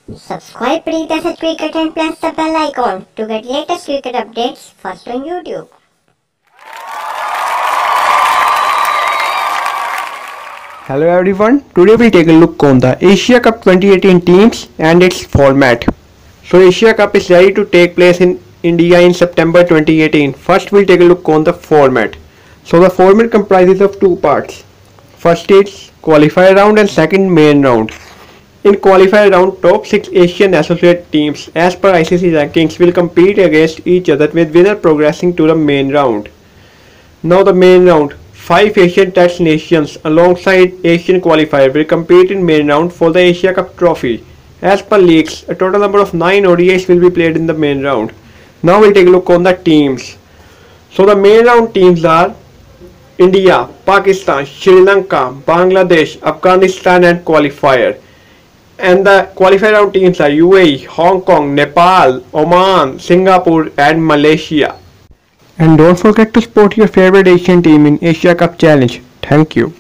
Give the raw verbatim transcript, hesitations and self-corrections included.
Subscribe Preet's Cricket and press the bell icon to get latest cricket updates first on YouTube. Hello everyone, today we'll take a look on the Asia Cup twenty eighteen teams and its format. So Asia Cup is ready to take place in India in September twenty eighteen. First we'll take a look on the format. So the format comprises of two parts. First is qualifier round and second main round. In qualifier round, top six Asian associate teams as per I C C rankings will compete against each other with winner progressing to the main round. Now the main round, five Asian test nations alongside Asian qualifier will compete in main round for the Asia Cup trophy. As per leagues, a total number of nine O D Is will be played in the main round. Now we'll take a look on the teams. So the main round teams are India, Pakistan, Sri Lanka, Bangladesh, Afghanistan and qualifier. And the qualifier round teams are U A E, Hong Kong, Nepal, Oman, Singapore and Malaysia. And don't forget to support your favorite Asian team in Asia Cup Challenge. Thank you.